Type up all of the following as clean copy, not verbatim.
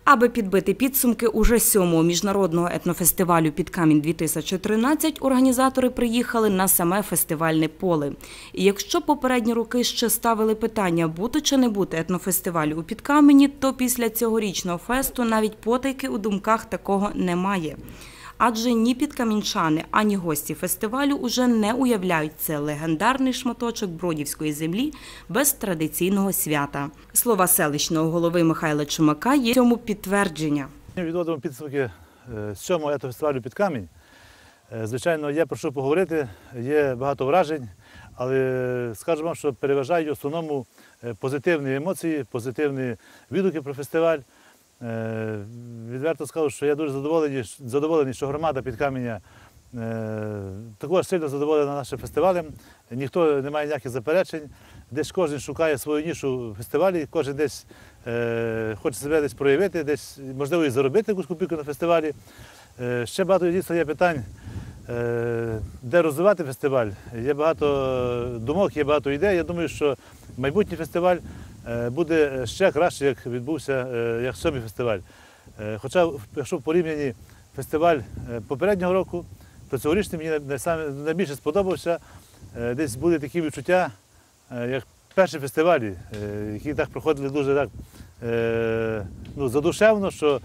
Аби підбити підсумки уже 7-го міжнародного етнофестивалю «Підкамінь-2013» організатори приїхали на саме фестивальне поле. І якщо попередні роки ще ставили питання, бути чи не бути етнофестивалю у Підкамені, то після цьогорічного фесту навіть потайки у думках такого немає. Адже ні підкамінчани, ані гості фестивалю уже не уявляють це легендарний шматочок бродівської землі без традиційного свята. Слова селищного голови Михайла Чумака є цьому підтвердження. Відводимо підсумки 7-го етнофестивалю «Підкамінь». Звичайно, є про що поговорити, є багато вражень, але скажу вам, що переважають в основному позитивні емоції, позитивні відгуки про фестиваль. Відверто скажу, що я дуже задоволений, що громада Підкаменя також сильно задоволена нашим фестивалем. Ніхто не має ніяких заперечень. Десь кожен шукає свою нішу в фестивалі, кожен десь хоче себе десь проявити, десь, можливо, і заробити якусь копійку на фестивалі. Ще багато дійсно є питань, де розвивати фестиваль. Є багато думок, є багато ідей. Я думаю, що майбутній фестиваль буде ще краще, як відбувся, як 7-й фестиваль. Хоча, якщо в порівнянні фестиваль попереднього року, то цьогорічний мені найбільше сподобався. Десь були такі відчуття, як перші фестивалі, які так проходили дуже так, задушевно, що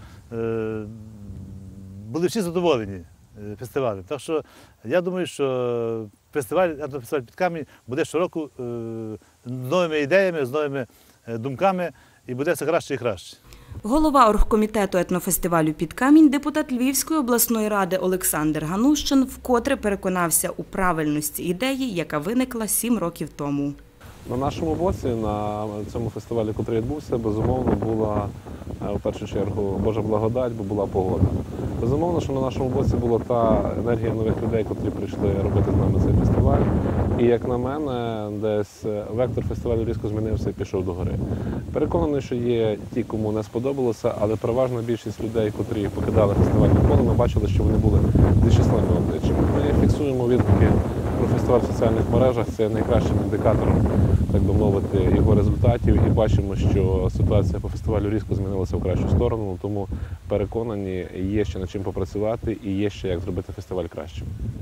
були всі задоволені фестивалем. Так що я думаю, що фестиваль «Підкамінь» буде щороку з новими ідеями, з новими думками і буде все краще і краще. Голова оргкомітету етнофестивалю «Підкамінь», депутат Львівської обласної ради Олександр Ганущин вкотре переконався у правильності ідеї, яка виникла 7 років тому. На нашому боці, на цьому фестивалі, який відбувся, безумовно, була в першу чергу Божа благодать, бо була погода. Безумовно, що на нашому боці була та енергія нових людей, які прийшли робити з нами цей фестиваль. І, як на мене, десь вектор фестивалю різко змінився і пішов догори. Переконаний, що є ті, кому не сподобалося, але переважна більшість людей, які покидали фестивальне поле, ми бачили, що вони були зі щасливими обличчями. Ми фіксуємо відгуки про фестиваль в соціальних мережах, це найкращим індикатором, так би мовити, його результатів, і бачимо, що ситуація по фестивалю різко змінилася в кращу сторону, тому переконані, є ще над чим попрацювати і є ще як зробити фестиваль кращим.